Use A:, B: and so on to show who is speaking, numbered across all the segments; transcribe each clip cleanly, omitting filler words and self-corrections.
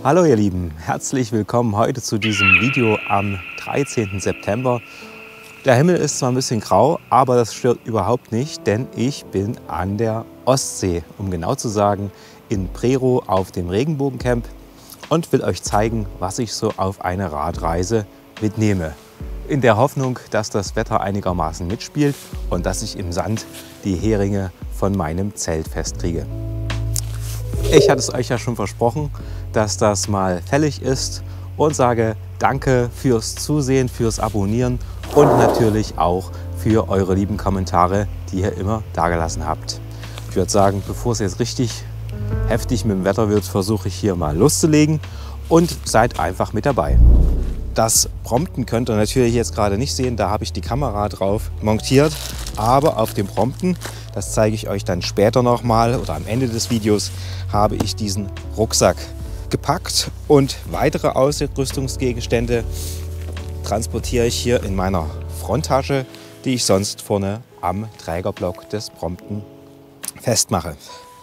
A: Hallo ihr Lieben, herzlich willkommen heute zu diesem Video am 13. September. Der Himmel ist zwar ein bisschen grau, aber das stört überhaupt nicht, denn ich bin an der Ostsee, um genau zu sagen in Prerow auf dem Regenbogencamp und will euch zeigen, was ich so auf eine Radreise mitnehme. In der Hoffnung, dass das Wetter einigermaßen mitspielt und dass ich im Sand die Heringe von meinem Zelt festkriege. Ich hatte es euch ja schon versprochen, dass das mal fällig ist und sage danke fürs Zusehen, fürs Abonnieren und natürlich auch für eure lieben Kommentare, die ihr immer dagelassen habt. Ich würde sagen, bevor es jetzt richtig heftig mit dem Wetter wird, versuche ich hier mal loszulegen und seid einfach mit dabei. Das Prompten könnt ihr natürlich jetzt gerade nicht sehen, da habe ich die Kamera drauf montiert, aber auf dem Prompten, das zeige ich euch dann später nochmal oder am Ende des Videos, habe ich diesen Rucksack gepackt und weitere Ausrüstungsgegenstände transportiere ich hier in meiner Fronttasche, die ich sonst vorne am Trägerblock des Prompten festmache.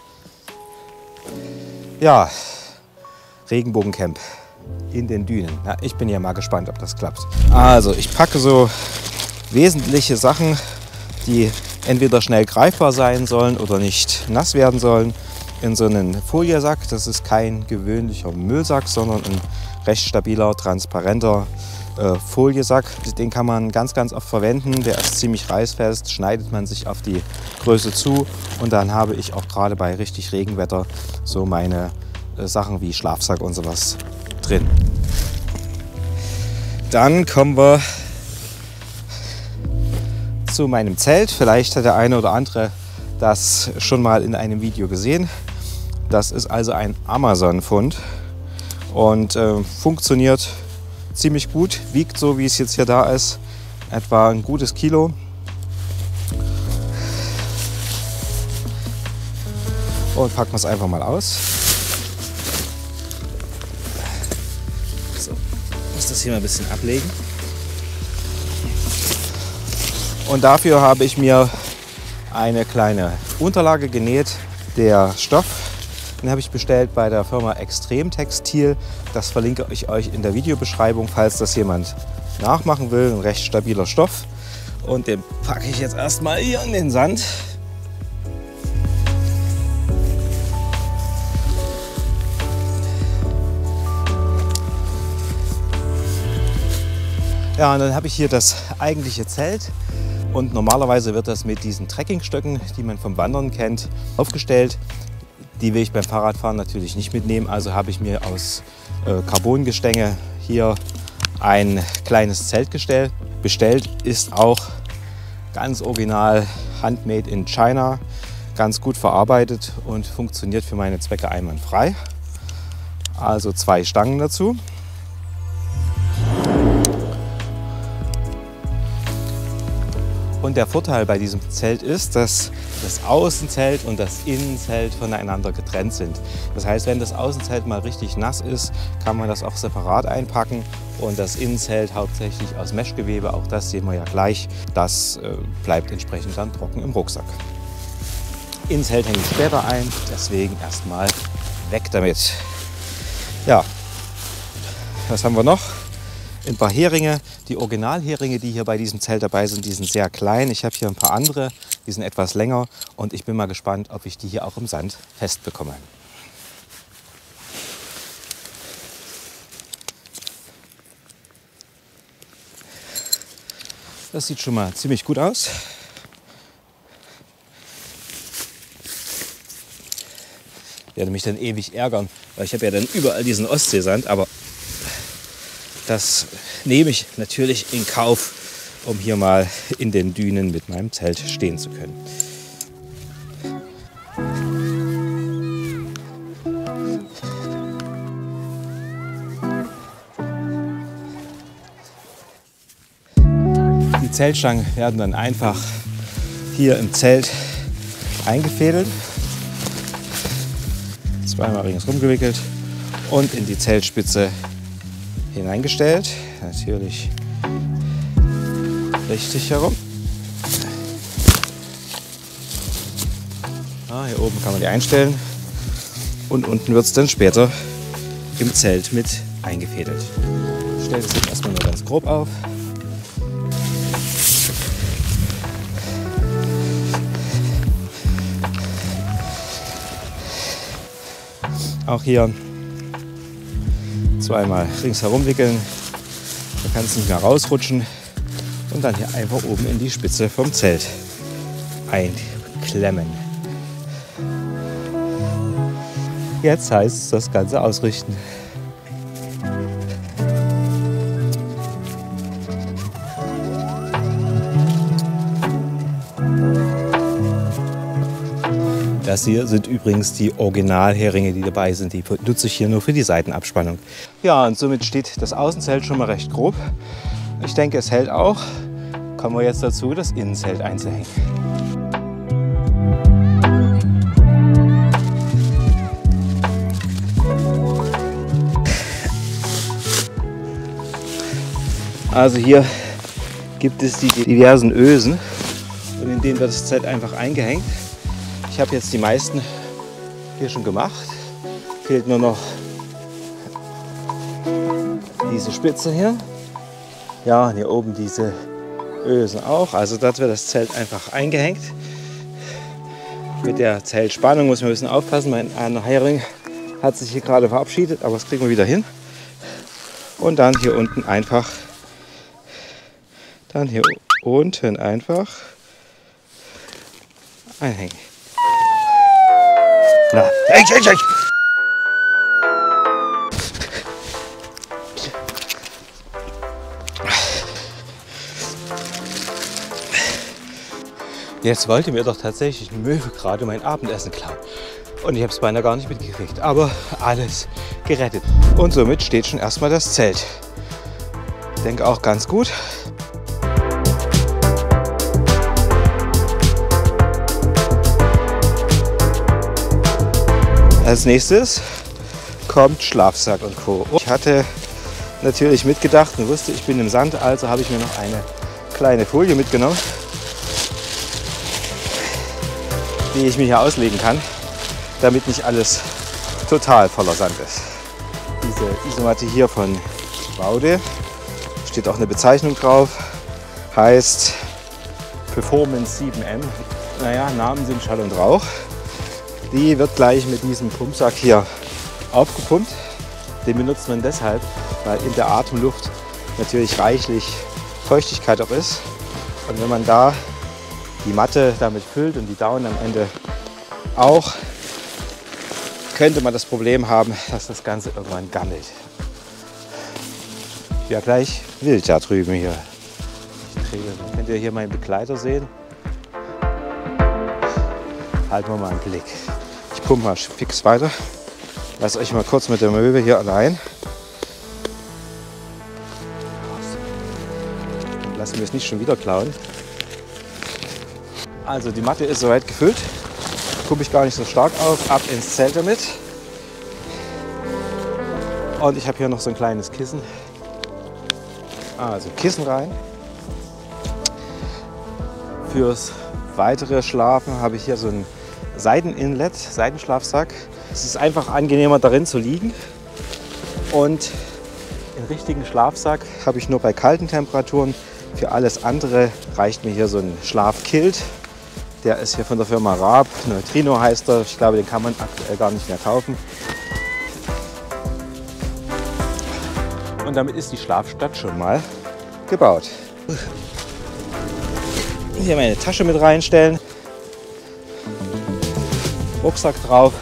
A: Ja, Regenbogencamp in den Dünen. Na, ich bin ja mal gespannt, ob das klappt. Also ich packe so wesentliche Sachen, die entweder schnell greifbar sein sollen oder nicht nass werden sollen, in so einen Foliesack. Das ist kein gewöhnlicher Müllsack, sondern ein recht stabiler, transparenter Foliesack. Den kann man ganz oft verwenden. Der ist ziemlich reißfest, schneidet man sich auf die Größe zu und dann habe ich auch gerade bei richtig Regenwetter so meine Sachen wie Schlafsack und sowas drin. Dann kommen wir zu meinem Zelt. Vielleicht hat der eine oder andere das schon mal in einem Video gesehen. Das ist also ein Amazon-Fund und funktioniert ziemlich gut. Wiegt so, wie es jetzt hier da ist, etwa ein gutes Kilo. Und packen wir es einfach mal aus. So, ich muss das hier mal ein bisschen ablegen. Und dafür habe ich mir eine kleine Unterlage genäht. Der Stoff, den habe ich bestellt bei der Firma Extrem Textil. Das verlinke ich euch in der Videobeschreibung, falls das jemand nachmachen will. Ein recht stabiler Stoff. Und den packe ich jetzt erstmal hier in den Sand. Ja, und dann habe ich hier das eigentliche Zelt. Und normalerweise wird das mit diesen Trekkingstöcken, die man vom Wandern kennt, aufgestellt. Die will ich beim Fahrradfahren natürlich nicht mitnehmen. Also habe ich mir aus Carbongestänge hier ein kleines Zeltgestell bestellt. Ist auch ganz original handmade in China. Ganz gut verarbeitet und funktioniert für meine Zwecke einwandfrei. Also 2 Stangen dazu. Und der Vorteil bei diesem Zelt ist, dass das Außenzelt und das Innenzelt voneinander getrennt sind. Das heißt, wenn das Außenzelt mal richtig nass ist, kann man das auch separat einpacken. Und das Innenzelt hauptsächlich aus Meshgewebe, auch das sehen wir ja gleich, das bleibt entsprechend dann trocken im Rucksack. Innenzelt hänge ich später ein, deswegen erstmal weg damit. Ja, was haben wir noch? Ein paar Heringe. Die Originalheringe, die hier bei diesem Zelt dabei sind, die sind sehr klein. Ich habe hier ein paar andere, die sind etwas länger und ich bin mal gespannt, ob ich die hier auch im Sand festbekomme. Das sieht schon mal ziemlich gut aus. Ich werde mich dann ewig ärgern, weil ich habe ja dann überall diesen Ostseesand, aber das nehme ich natürlich in Kauf, um hier mal in den Dünen mit meinem Zelt stehen zu können. Die Zeltstangen werden dann einfach hier im Zelt eingefädelt, zweimal ringsrum gewickelt und in die Zeltspitze hineingestellt. Natürlich richtig herum. Hier oben kann man die einstellen und unten wird es dann später im Zelt mit eingefädelt. Ich stelle das jetzt erstmal nur ganz grob auf. Auch hier zweimal ringsherum wickeln, da kann es nicht mehr rausrutschen und dann hier einfach oben in die Spitze vom Zelt einklemmen. Jetzt heißt es das Ganze ausrichten. Das hier sind übrigens die Originalheringe, die dabei sind. Die nutze ich hier nur für die Seitenabspannung. Ja, und somit steht das Außenzelt schon mal recht grob. Ich denke, es hält auch. Kommen wir jetzt dazu, das Innenzelt einzuhängen. Also hier gibt es die diversen Ösen und in denen wird das Zelt einfach eingehängt. Ich habe jetzt die meisten hier schon gemacht. Fehlt nur noch diese Spitze hier. Ja, und hier oben diese Ösen auch. Also dort wird das Zelt einfach eingehängt. Mit der Zeltspannung muss man ein bisschen aufpassen. Mein einer Hering hat sich hier gerade verabschiedet, aber das kriegen wir wieder hin. Und dann hier unten einfach, einhängen. Na, hey. Jetzt wollte mir doch tatsächlich ein Möwe gerade mein Abendessen klauen. Und ich habe es beinahe gar nicht mitgekriegt. Aber alles gerettet. Und somit steht schon erstmal das Zelt. Ich denke auch ganz gut. Als nächstes kommt Schlafsack und Co. Ich hatte natürlich mitgedacht und wusste, ich bin im Sand, also habe ich mir noch eine kleine Folie mitgenommen, die ich mir hier auslegen kann, damit nicht alles total voller Sand ist. Diese Isomatte hier von Baude, steht auch eine Bezeichnung drauf, heißt Performance 7M. Naja, Namen sind Schall und Rauch. Die wird gleich mit diesem Pumpsack hier aufgepumpt. Den benutzt man deshalb, weil in der Atemluft natürlich reichlich Feuchtigkeit auch ist. Und wenn man da die Matte damit füllt und die Daunen am Ende auch, könnte man das Problem haben, dass das Ganze irgendwann gammelt. Ja, gleich wild da drüben hier. Dann könnt ihr hier meinen Begleiter sehen. Halten wir mal einen Blick. Ich pumpe mal fix weiter. Lasst euch mal kurz mit der Möwe hier allein. Lassen wir es nicht schon wieder klauen. Also die Matte ist soweit gefüllt. Pumpe ich gar nicht so stark auf. Ab ins Zelt damit. Und ich habe hier noch so ein kleines Kissen. Also Kissen rein. Fürs weitere Schlafen habe ich hier so ein Seiteninlet, Seitenschlafsack. Es ist einfach angenehmer darin zu liegen. Und den richtigen Schlafsack habe ich nur bei kalten Temperaturen. Für alles andere reicht mir hier so ein Schlafkilt. Der ist hier von der Firma Raab. Neutrino heißt er. Ich glaube, den kann man aktuell gar nicht mehr kaufen. Und damit ist die Schlafstadt schon mal gebaut. Hier meine Tasche mit reinstellen. Rucksack drauf.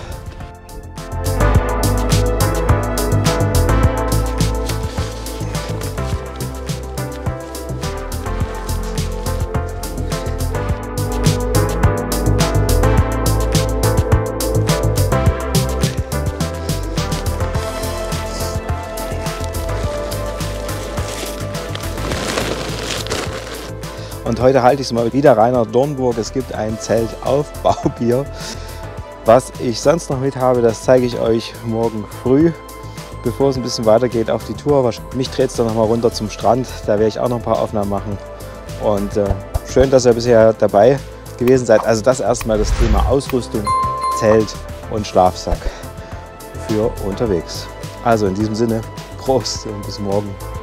A: Und heute halte ich es mal wieder, Rainer Dornburg. Es gibt ein Zeltaufbaubier. Was ich sonst noch mit habe, das zeige ich euch morgen früh, bevor es ein bisschen weitergeht auf die Tour. Mich dreht es dann noch mal runter zum Strand. Da werde ich auch noch ein paar Aufnahmen machen. Und schön, dass ihr bisher dabei gewesen seid. Also das erstmal das Thema Ausrüstung, Zelt und Schlafsack für unterwegs. Also in diesem Sinne, Prost und bis morgen.